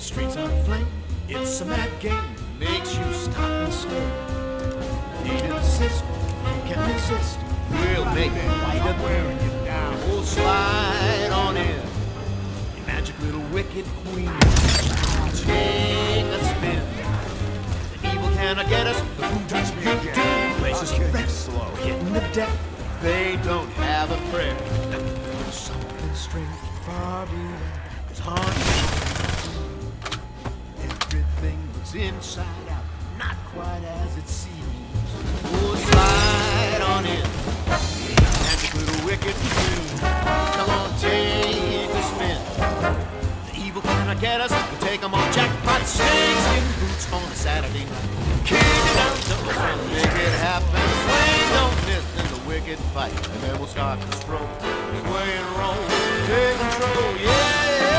streets on flame. It's a mad game, makes you stop and stare. Need an assist, you can resist. We'll make it right up wearing you down. We'll slide on in, you magic little wicked queen. Take a spin. The evil cannot get us. The food touch me again. Places get slow, hitting the deck. They don't have a prayer. Something strange far beyond is haunting. Everything was inside out, not quite as it seems. We'll slide on in, magic little wicked queen. Come on, take a spin. The evil cannot get us. We'll take them on jackpot snakeskin boots on a Saturday night. Kick it out, don't try to make it happen. Swing, don't miss in the wicked fight, and then we'll start to stroll, sway and roll, take control, yeah.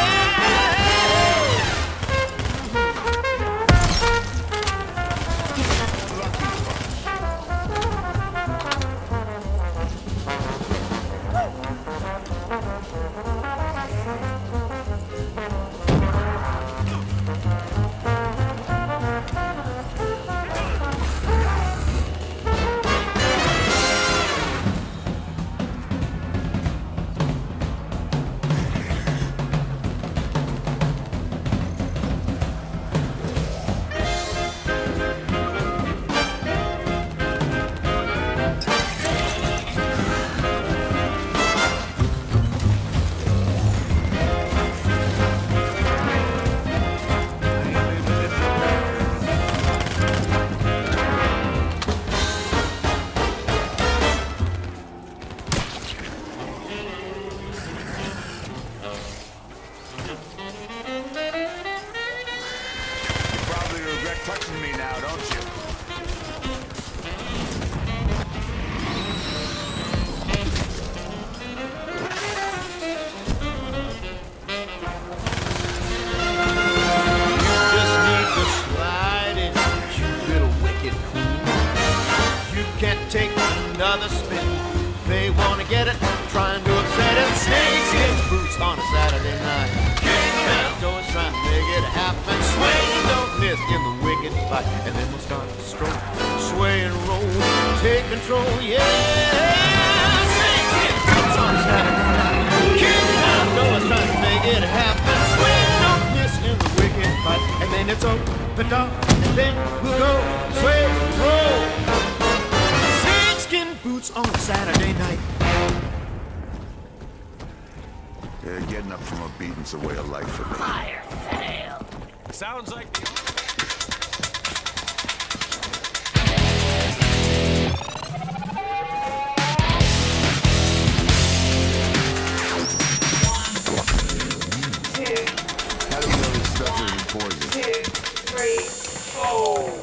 Touching me now, don't you? Just need to slide in, you little wicked queen. You can't take another spin. They wanna get it, trying to upset it. Snakes in boots on a Saturday night. Kick down doors, trying to make it happen. Swing, don't miss in the wicked fight, and then we'll start to stroll, sway and roll, take control, yeah. Snakes in boots on a Saturday night. Kick down doors, trying to make it happen. Swing, don't miss in the wicked fight, and then it's open up, and then we'll go, sway, roll. Snakeskin boots on a Saturday night. Yeah, getting up from a beating's a way of life for me. Fire sale. Sounds like How do you know this stuff isn't poison? 2, 3, 4.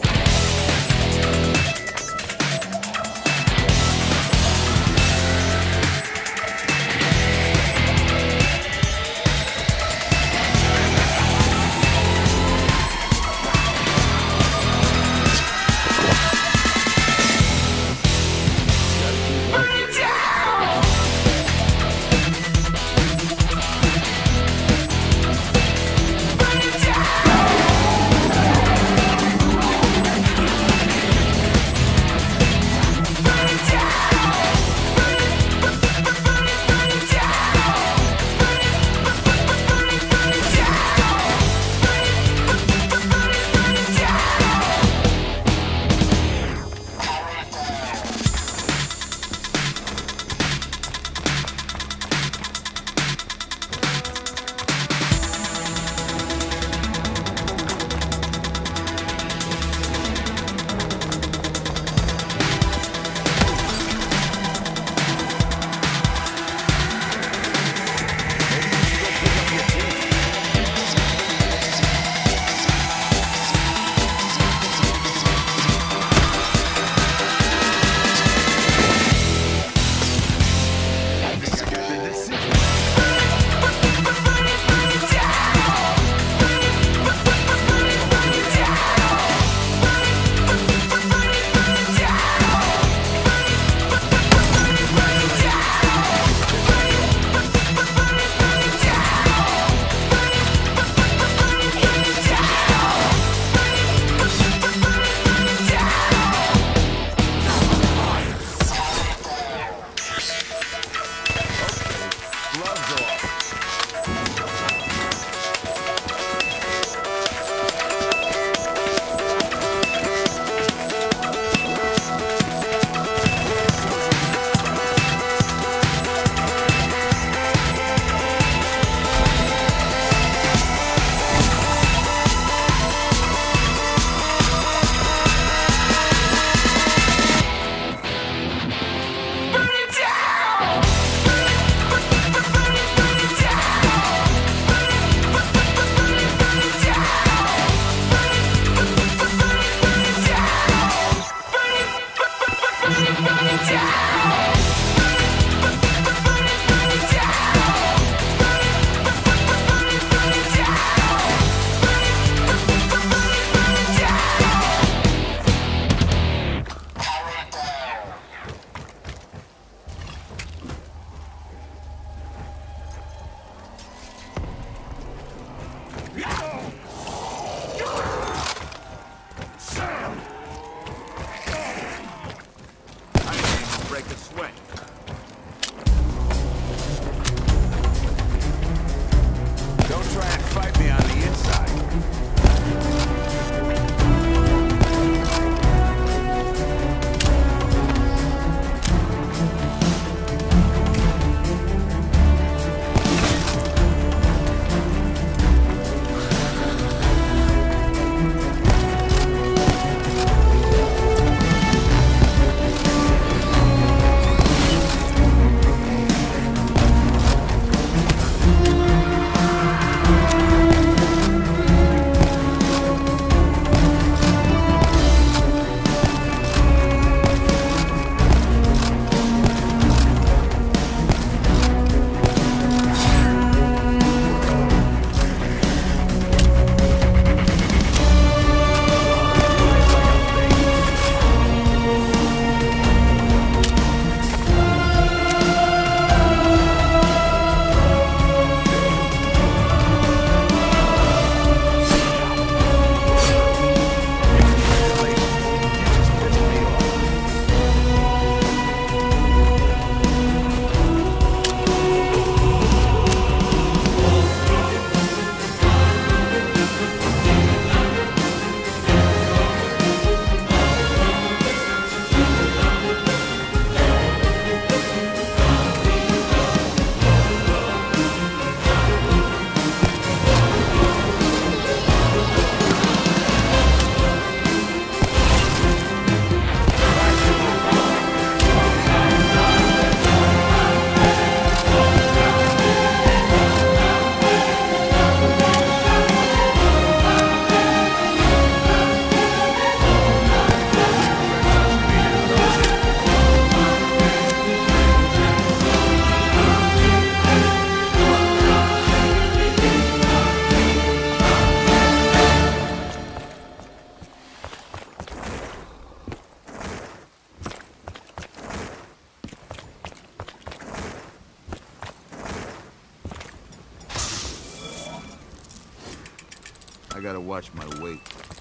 I gotta watch my weight.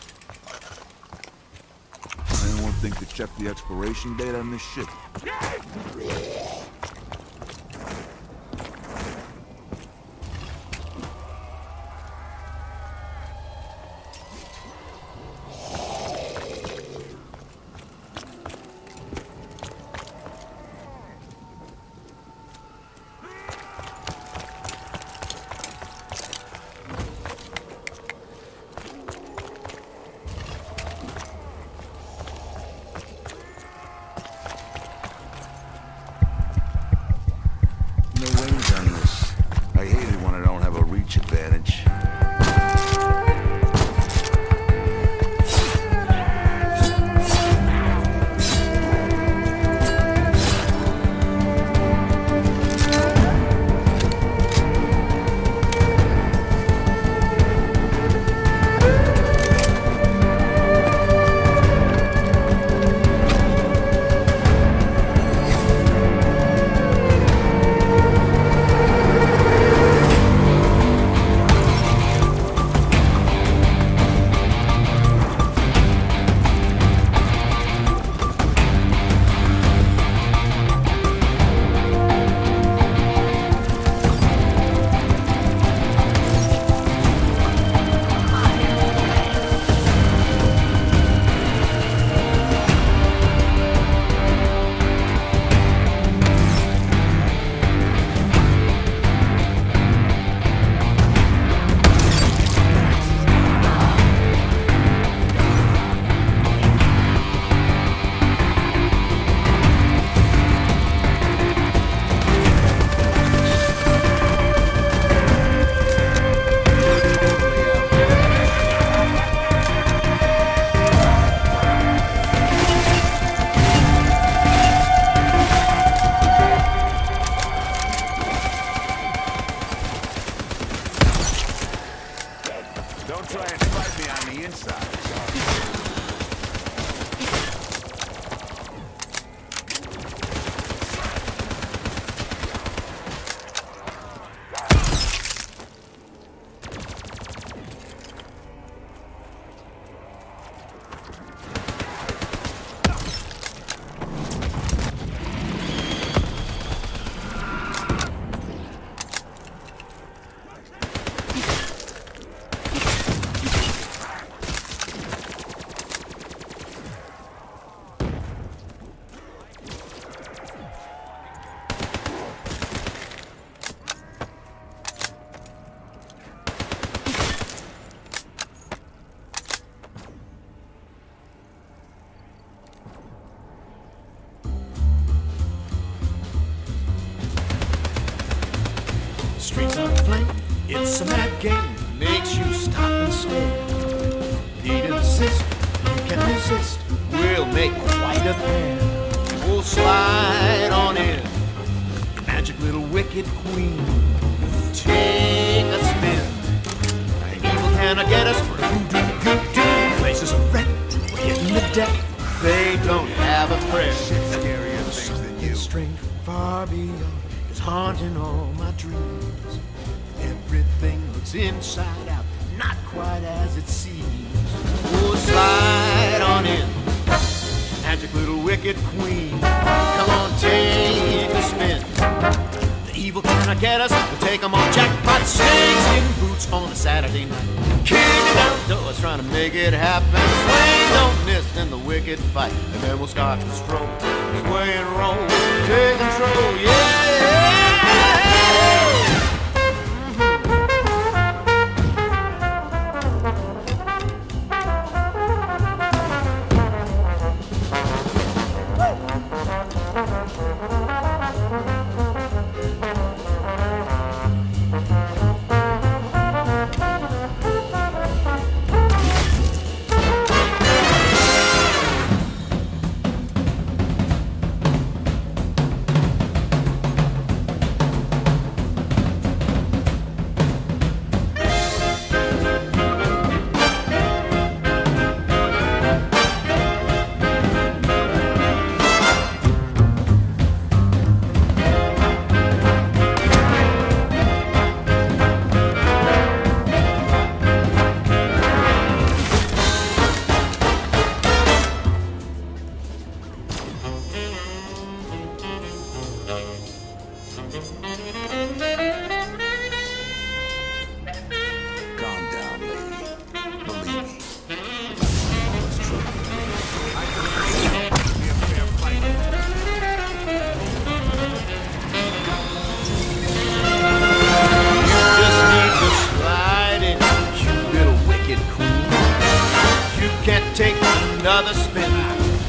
Anyone think to check the expiration date on this shit? Streets are flame, it's a mad game, makes you stop and stare. Need an assist, you can resist, we'll make quite a pair. We'll slide on in, magic little wicked queen. Take a spin, evil cannot get us through. Places are wrecked, we're hitting the deck, they don't have a prayer. Scarier things than you. Strange far beyond is haunting all my dreams. Everything looks inside out, not quite as it seems. Oh, slide on in, magic little wicked queen. Come on, take a spin. The evil cannot get us, we'll take them on jackpot. Snakes in boots on a Saturday night, kicking down doors trying to make it happen. Swing, don't miss in the wicked fight, and then we'll start to stroll, sway and roll, take control, yeah.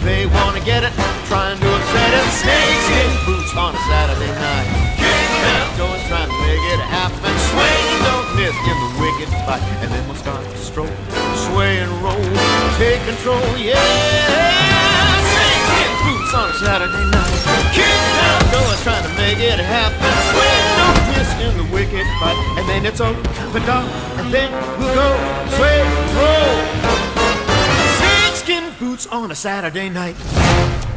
They wanna get it, trying to upset it. Snakeskin boots on a Saturday night. Kicking out doors, trying to make it happen. Swing, don't miss in the wicked fight. And then we'll start to stroll, sway and roll, take control, yeah. Snakeskin boots on a Saturday night. Kicking out doors, trying to make it happen. Swing, don't miss in the wicked fight. And then it's over, dark, and then we'll go, sway and roll. Snakeskin boots on a Saturday night.